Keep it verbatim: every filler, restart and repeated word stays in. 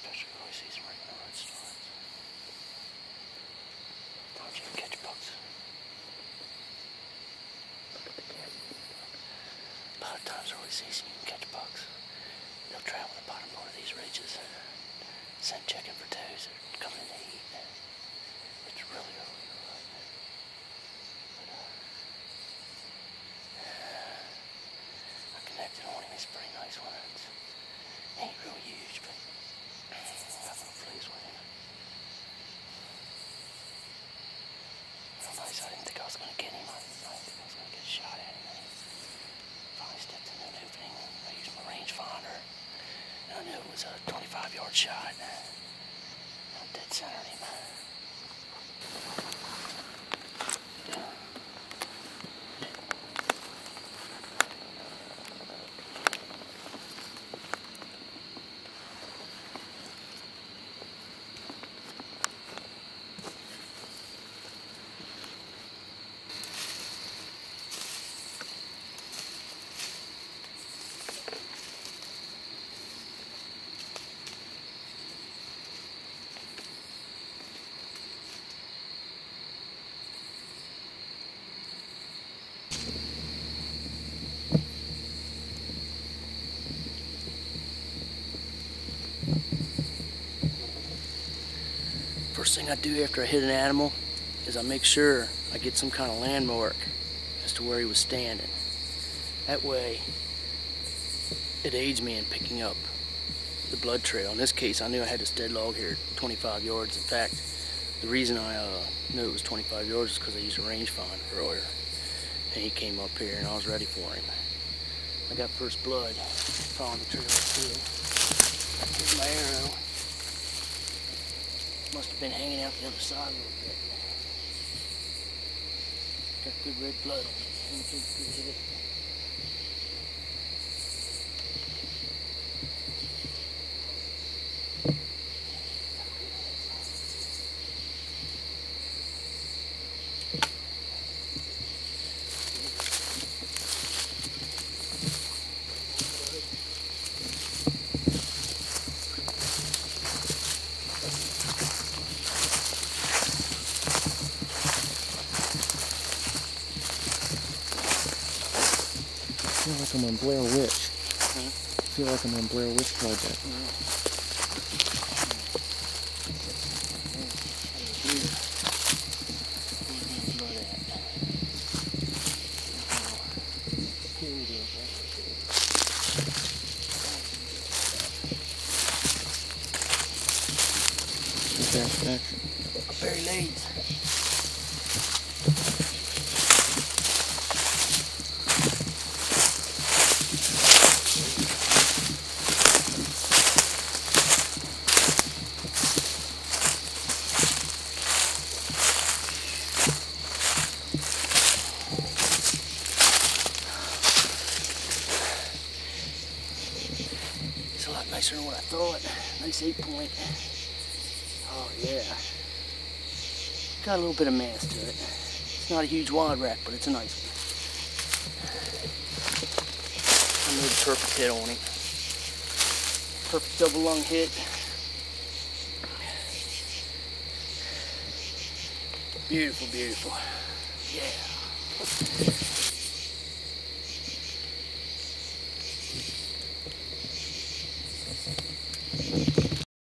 Especially early season right when the rut starts. Sometimes you can catch bucks. A lot of times early season you can catch bucks. They'll travel the bottom part of these ridges, scent checking for toes that are coming in to eat. It's really early in the rut. But uh, I connected on him. He's a pretty nice one. It's, ain't real huge, but I'm real pleased with him. Real nice. I didn't think I was going to get him. I didn't, I didn't think I was going to get a shot at him. Finally stepped into an opening. I used my rangefinder. And I knew it was a twenty-five yard shot. I dead centered him. First thing I do after I hit an animal is I make sure I get some kind of landmark as to where he was standing. That way it aids me in picking up the blood trail. In this case, I knew I had this dead log here at twenty-five yards. In fact, the reason I uh, knew it was twenty-five yards is because I used a rangefinder earlier. And he came up here and I was ready for him. I got first blood following the trail through. Here's my arrow. Must have been hanging out the other side a little bit. Got good red blood on it. Good, good hit. I feel like I'm on Blair Witch. Huh? I feel like I'm on Blair Witch Project. Satisfaction. Very late. It's a lot nicer than what I thought. Nice eight point. Oh yeah. Got a little bit of mass to it. It's not a huge wad rack, but it's a nice one. I made a perfect hit on him. Perfect double lung hit. Beautiful, beautiful. Yeah.